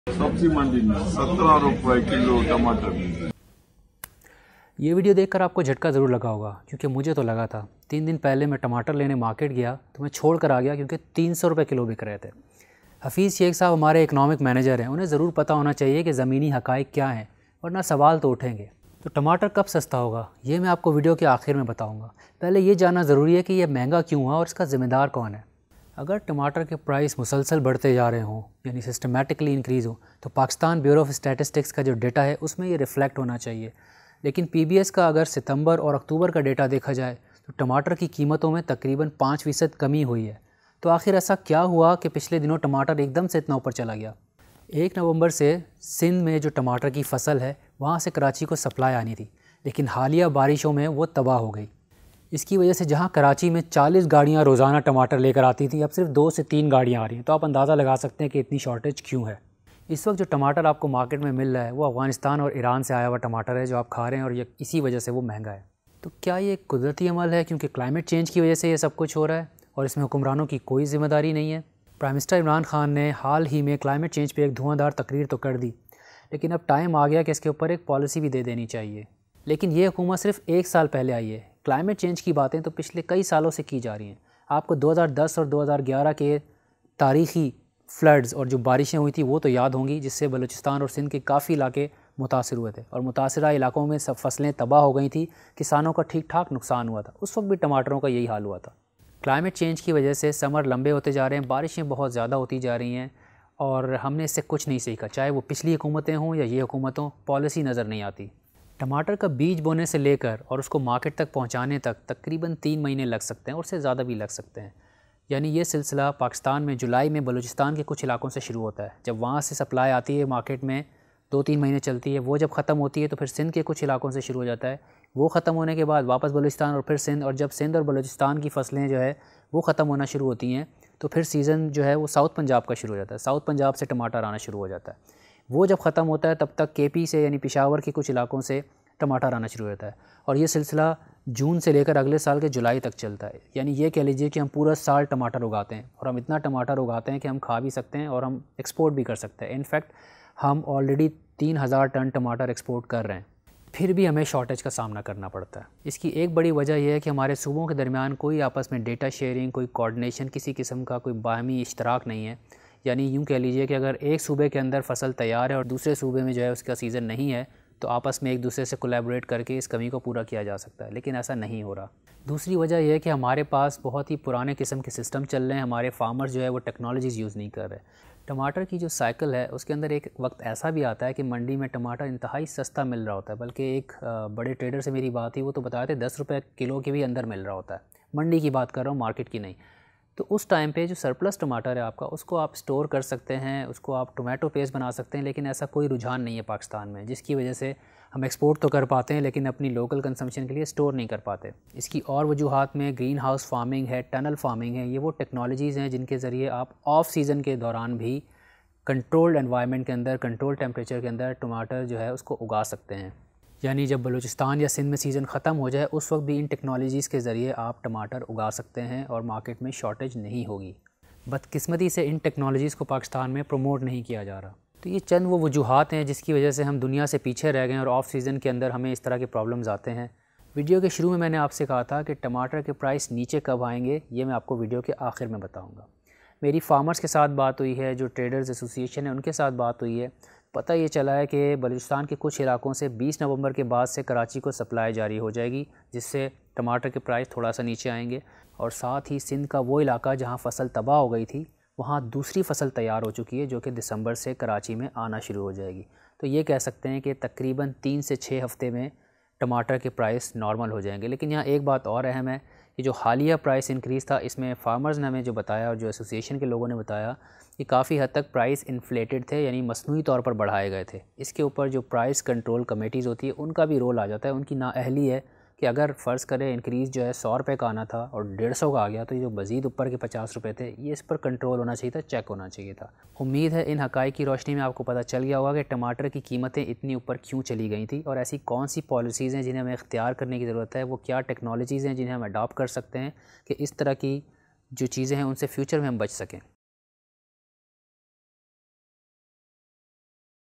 सब्जी मंडी में 17 रुपए किलो टमाटर। ये वीडियो देखकर आपको झटका ज़रूर लगा होगा, क्योंकि मुझे तो लगा था। 3 दिन पहले मैं टमाटर लेने मार्केट गया तो मैं छोड़ कर आ गया क्योंकि 300 रुपये किलो बिक रहे थे। हफीज़ शेख साहब हमारे इकनॉमिक मैनेजर हैं, उन्हें ज़रूर पता होना चाहिए कि ज़मीनी हक़ाइक़ क्या हैं, वरना सवाल तो उठेंगे। तो टमाटर कब सस्ता होगा ये मैं आपको वीडियो के आखिर में बताऊँगा। पहले ये जानना ज़रूरी है कि यह महंगा क्यों हुआ और इसका ज़िम्मेदार कौन है। अगर टमाटर के प्राइस मुसलसल बढ़ते जा रहे हों, यानी सिस्टमेटिकली इंक्रीज़ हो, तो पाकिस्तान ब्यूरो ऑफ स्टैटिस्टिक्स का जो डेटा है उसमें ये रिफ्लेक्ट होना चाहिए। लेकिन PBS का अगर सितंबर और अक्टूबर का डेटा देखा जाए तो टमाटर की कीमतों में तकरीबन 5% कमी हुई है। तो आखिर ऐसा क्या हुआ कि पिछले दिनों टमाटर एकदम से इतना ऊपर चला गया। 1 नवंबर से सिंध में जो टमाटर की फसल है वहाँ से कराची को सप्लाई आनी थी, लेकिन हालिया बारिशों में वो तबाह हो गई। इसकी वजह से जहाँ कराची में 40 गाड़ियाँ रोज़ाना टमाटर लेकर आती थी, अब सिर्फ 2 से 3 गाड़ियाँ आ रही हैं। तो आप अंदाज़ा लगा सकते हैं कि इतनी शॉर्टेज क्यों है। इस वक्त जो टमाटर आपको मार्केट में मिल रहा है वो अफ़गानिस्तान और ईरान से आया हुआ टमाटर है जो आप खा रहे हैं, और ये इसी वजह से वो महंगा है। तो क्या ये कुदरती अमल है क्योंकि क्लाइमेट चेंज की वजह से ये सब कुछ हो रहा है और इसमें हुक्मरानों की कोई ज़िम्मेदारी नहीं है? प्राइम मिनिस्टर इमरान खान ने हाल ही में क्लाइमेट चेंज पर एक धुआंधार तकरीर तो कर दी, लेकिन अब टाइम आ गया कि इसके ऊपर एक पॉलिसी भी दे देनी चाहिए। लेकिन ये हुकूमत सिर्फ 1 साल पहले आई है। क्लाइमेट चेंज की बातें तो पिछले कई सालों से की जा रही हैं। आपको 2010 और 2011 के तारीख़ी फ्लड्स और जो बारिशें हुई थी वो तो याद होंगी, जिससे बलूचिस्तान और सिंध के काफ़ी इलाके मुतासिर हुए थे और मुतासरा इलाकों में सब फसलें तबाह हो गई थी, किसानों का ठीक ठाक नुकसान हुआ था। उस वक्त भी टमाटरों का यही हाल हुआ था। क्लाइमेट चेंज की वजह से समर लंबे होते जा रहे हैं, बारिशें बहुत ज़्यादा होती जा रही हैं और हमने इससे कुछ नहीं सीखा। चाहे वो पिछली हुकूमतें हों या ये हुकूमत हों, पॉलिसी नज़र नहीं आती। टमाटर का बीज बोने से लेकर और उसको मार्केट तक पहुंचाने तक तकरीबन 3 महीने लग सकते हैं और उससे ज़्यादा भी लग सकते हैं। यानी ये सिलसिला पाकिस्तान में जुलाई में बलूचिस्तान के कुछ इलाकों से शुरू होता है। जब वहाँ से सप्लाई आती है मार्केट में 2-3 महीने चलती है, वो जब ख़त्म होती है तो फिर सिंध के कुछ इलाकों से शुरू हो जाता है। वो ख़त्म होने के बाद वापस बलूचिस्तान और फिर सिंध, और जब सिंध और बलूचिस्तान की फसलें जो है वो ख़त्म होना शुरू होती हैं तो फिर सीज़न जो है वो साउथ पंजाब का शुरू हो जाता है। साउथ पंजाब से टमाटर आना शुरू हो जाता है। वो जब ख़त्म होता है तब तक KP से यानी पेशावर के कुछ इलाकों से टमाटर आना शुरू हो जाता है और ये सिलसिला जून से लेकर अगले साल के जुलाई तक चलता है। यानी ये कह लीजिए कि हम पूरा साल टमाटर उगाते हैं और हम इतना टमाटर उगाते हैं कि हम खा भी सकते हैं और हम एक्सपोर्ट भी कर सकते हैं। इनफैक्ट हम ऑलरेडी 3000 टन टमाटर एक्सपोर्ट कर रहे हैं, फिर भी हमें शॉर्टेज का सामना करना पड़ता है। इसकी एक बड़ी वजह यह है कि हमारे सूबों के दरमियान कोई आपस में डेटा शेयरिंग, कोई कोऑर्डिनेशन, किसी किस्म का कोई बाहमी इश्तराक नहीं है। यानी यूँ कह लीजिए कि अगर एक सूबे के अंदर फसल तैयार है और दूसरे सूबे में जो है उसका सीज़न नहीं है तो आपस में एक दूसरे से कोलैबोरेट करके इस कमी को पूरा किया जा सकता है, लेकिन ऐसा नहीं हो रहा। दूसरी वजह यह है कि हमारे पास बहुत ही पुराने किस्म के सिस्टम चल रहे हैं। हमारे फार्मर्स जो है वो टेक्नोलॉजीज़ यूज़ नहीं कर रहे। टमाटर की जो साइकिल है उसके अंदर एक वक्त ऐसा भी आता है कि मंडी में टमाटर इंतहाई सस्ता मिल रहा होता है। बल्कि एक बड़े ट्रेडर से मेरी बात हुई, वो तो बताए थे 10 रुपये किलो के भी अंदर मिल रहा होता है। मंडी की बात कर रहा हूँ, मार्केट की नहीं। तो उस टाइम पे जो सरप्लस टमाटर है आपका, उसको आप स्टोर कर सकते हैं, उसको आप टोमेटो पेस्ट बना सकते हैं। लेकिन ऐसा कोई रुझान नहीं है पाकिस्तान में, जिसकी वजह से हम एक्सपोर्ट तो कर पाते हैं लेकिन अपनी लोकल कंजम्पशन के लिए स्टोर नहीं कर पाते। इसकी और वजूहात में ग्रीन हाउस फार्मिंग है, टनल फार्मिंग है। ये वो टेक्नोलॉजीज़ हैं जिनके ज़रिए आप ऑफ सीज़न के दौरान भी कंट्रोल्ड एनवायरनमेंट के अंदर, कंट्रोल टेम्परेचर के अंदर टमाटर जो है उसको उगा सकते हैं। यानी जब बलूचिस्तान या सिंध में सीज़न ख़त्म हो जाए उस वक्त भी इन टेक्नोलॉजीज़ के ज़रिए आप टमाटर उगा सकते हैं और मार्केट में शॉर्टेज नहीं होगी। बदकिस्मती से इन टेक्नोलॉजीज़ को पाकिस्तान में प्रमोट नहीं किया जा रहा। तो ये चंद वो वजूहात हैं जिसकी वजह से हम दुनिया से पीछे रह गए और ऑफ सीज़न के अंदर हमें इस तरह के प्रॉब्लम्स आते हैं। वीडियो के शुरू में मैंने आपसे कहा था कि टमाटर के प्राइस नीचे कब आएंगे, ये मैं आपको वीडियो के आखिर में बताऊँगा। मेरी फार्मर्स के साथ बात हुई है, जो ट्रेडर्स एसोसिएशन है उनके साथ बात हुई है। पता ये चला है कि बलूचिस्तान के कुछ इलाकों से 20 नवंबर के बाद से कराची को सप्लाई जारी हो जाएगी, जिससे टमाटर के प्राइस थोड़ा सा नीचे आएंगे। और साथ ही सिंध का वो इलाका जहां फसल तबाह हो गई थी, वहां दूसरी फसल तैयार हो चुकी है जो कि दिसंबर से कराची में आना शुरू हो जाएगी। तो ये कह सकते हैं कि तकरीबन 3 से 6 हफ़्ते में टमाटर के प्राइस नॉर्मल हो जाएंगे। लेकिन यहाँ एक बात और अहम है कि जो हालिया प्राइस इंक्रीज़ था, इसमें फार्मर्स ने हमें जो बताया और जो एसोसिएशन के लोगों ने बताया कि काफ़ी हद तक प्राइस इन्फ्लेटेड थे, यानी मसनूई तौर पर बढ़ाए गए थे। इसके ऊपर जो प्राइस कंट्रोल कमेटीज़ होती है उनका भी रोल आ जाता है। उनकी नाअहली है कि अगर फ़र्ज़ करें इंक्रीज़ जो है 100 रुपये का आना था और 150 का आ गया, तो ये जो मज़ीद ऊपर के 50 रुपये थे, ये इस पर कंट्रोल होना चाहिए था, चेक होना चाहिए था। उम्मीद है इन हक़ाइक़ की रोशनी में आपको पता चल गया होगा कि टमाटर की कीमतें इतनी ऊपर क्यों चली गई थी और ऐसी कौन सी पॉलिसीज़ हैं जिन्हें हमें इख्तियार करने की ज़रूरत है। वो क्या टेक्नोलॉजीज़ हैं जिन्हें हम अडॉप्ट कर सकते हैं कि इस तरह की जो चीज़ें हैं उनसे फ्यूचर में हम बच सकें।